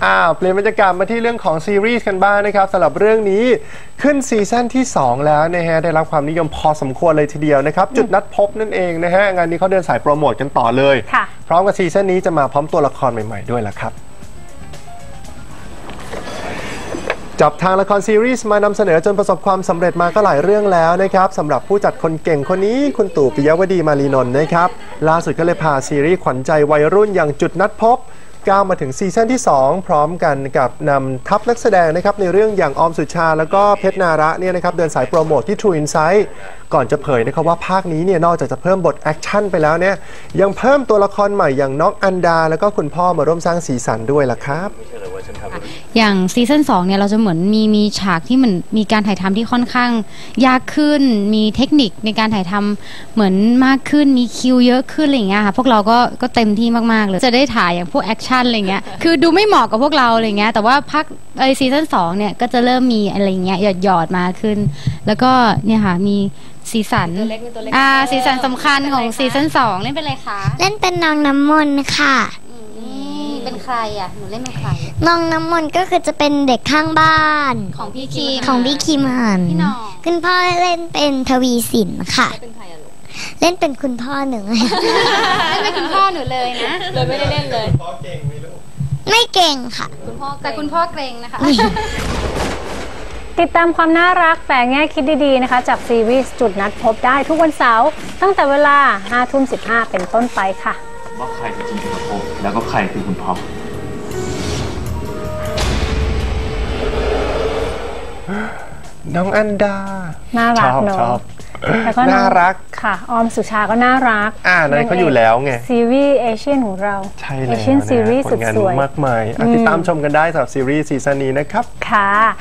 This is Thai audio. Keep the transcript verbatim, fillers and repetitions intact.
อ้าวเปลี่ยนบรรยากาศมาที่เรื่องของซีรีส์กันบ้างนะครับสำหรับเรื่องนี้ขึ้นซีซั่นที่สองแล้วนะฮะได้รับความนิยมพอสมควรเลยทีเดียวนะครับจุดนัดพบนั่นเองนะฮะงานนี้เขาเดินสายโปรโมทกันต่อเลยพร้อมกับซีซั่นนี้จะมาพร้อมตัวละครใหม่ๆด้วยล่ะครับจับทางละครซีรีส์มานำเสนอจนประสบความสำเร็จมาก็หลายเรื่องแล้วนะครับสำหรับผู้จัดคนเก่งคนนี้คุณตู่ปิยวดีมารีนนท์นะครับล่าสุดก็เลยพาซีรีส์ขวัญใจวัยรุ่นอย่างจุดนัดพบก้าวมาถึงซีซั่นที่สองพร้อมกันกับนำทัพนักแสดงนะครับในเรื่องอย่างออมสุชาแล้วก็เพชรนาระเนี่ยนะครับเดินสายโปรโมทที่ True Insight ก่อนจะเผยนะครับว่าภาคนี้เนี่ยนอกจากจะเพิ่มบทแอคชั่นไปแล้วเนี่ยยังเพิ่มตัวละครใหม่อย่างน้องอันดาแล้วก็คุณพ่อมาร่วมสร้างสีสันด้วยล่ะครับอย่างซีซั่นสองเนี่ยเราจะเหมือนมีมีฉากที่มันมีการถ่ายทำที่ค่อนข้างยากขึ้นมีเทคนิคในการถ่ายทำเหมือนมากขึ้นมีคิวเยอะขึ้นอะไรอย่างเงี้ยค่ะพวกเราก็ก็เต็มที่มากๆเลยจะได้ถ่ายอย่างพวกแอคชั่นอะไรเงี้ยคือดูไม่เหมาะกับพวกเราอะไรเงี้ยแต่ว่าพักไอซีซั่นสองเนี่ยก็จะเริ่มมีอะไรเงี้ยหยอดหยอดมาขึ้นแล้วก็เนี่ยค่ะมีสีสันอ่าสีสันสำคัญของซีซั่นสองเล่นเป็นอะไรคะเล่นเป็นน้องน้ำมนต์ค่ะเป็นใครอ่ะหนูเล่นเป็นใครน้องน้ำมนต์ก็คือจะเป็นเด็กข้างบ้านของพี่คิมของพี่คิมหันคุณพ่อเล่นเป็นทวีสินค่ะเป็นใครอะลูกเล่นเป็นคุณพ่อหนูเล่นเป็นคุณพ่อหนูเลยนะเลยไม่ได้เล่นเลยพ่อเก่งไหมลูกไม่เก่งค่ะคุณพ่อแต่คุณพ่อเกรงนะคะติดตามความน่ารักแฝงแง่คิดดีๆนะคะจากซีรีส์จุดนัดพบได้ทุกวันเสาร์ตั้งแต่เวลาห้าทุ่มสิบห้าเป็นต้นไปค่ะว่าใครคือจุดนัดพบแล้วก็ใครคือคุณพ่อน้องอันดาน่ารักเนาะแล้วก็น่ารักค่ะออมสุชาก็น่ารักอ่านั่นเขาอยู่แล้วไงซีรีส์เอเชียนของเราใช่แล้วเอเชียนซีรีส์สุดสวยมากมายติดตามชมกันได้สำหรับซีรีส์ซีซั่นนี้นะครับค่ะ